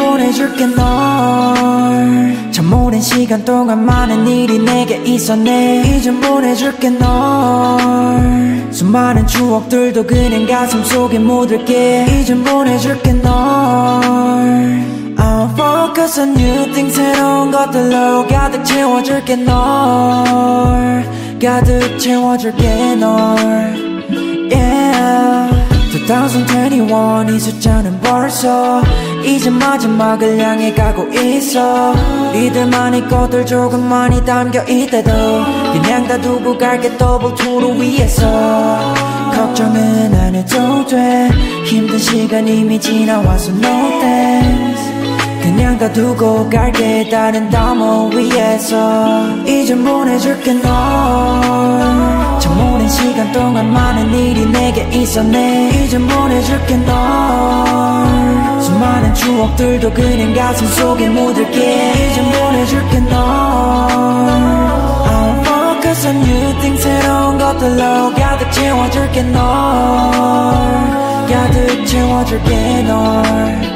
보내줄게 널 참 오랜 시간 동안 많은 일이 내게 있었네 이젠 보내줄게 널 수많은 추억들도 그냥 가슴 속에 묻을게 이젠 보내줄게 널 I'll focus on new things 새로운 것들로 가득 채워줄게 널 가득 채워줄게 널 Yeah 2021 이 숫자는 벌써 이제 마지막을 향해 가고 있어 이들만의 것들 조금 많이 담겨 있대도 그냥 다 두고 갈게 더블 투로 위해서 걱정은 안 해도 돼 힘든 시간 이미 지나와서 no thanks 그냥 다 두고 갈게 다른 담을 위해서 이젠 보내줄게 널 참 오랜 시간 동안 많은 일이 내게 있었네 이젠 보내줄게 널 수많은 추억들도 그냥 가슴 속에 묻을게 이젠 보내줄게 널 I'll focus on new things 새로운 것들로 가득 채워줄게 널 가득 채워줄게 널